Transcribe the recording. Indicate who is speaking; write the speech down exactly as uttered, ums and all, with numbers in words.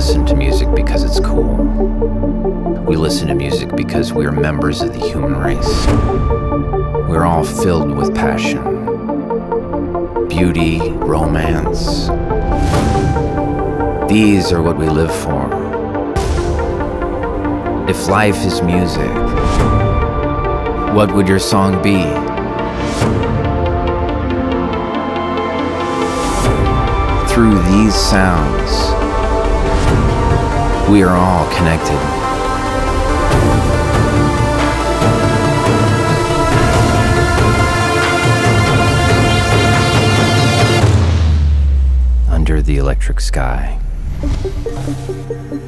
Speaker 1: listen to music because it's cool. We listen to music because we are members of the human race. We're all filled with passion, beauty, romance. These are what we live for. If life is music, what would your song be? Through these sounds, we are all connected. Under the electric sky.